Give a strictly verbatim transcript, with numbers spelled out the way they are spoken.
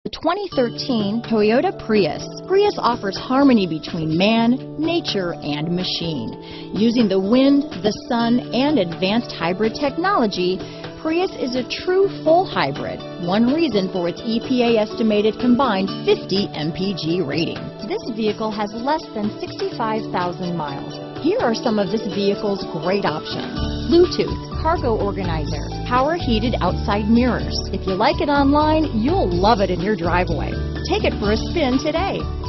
The twenty thirteen Toyota Prius. Prius offers harmony between man, nature, and machine. Using the wind, the sun, and advanced hybrid technology, Prius is a true full hybrid, one reason for its E P A estimated combined fifty M P G rating. This vehicle has less than sixty-five thousand miles. Here are some of this vehicle's great options: Bluetooth, cargo organizer, power heated outside mirrors. If you like it online, you'll love it in your driveway. Take it for a spin today.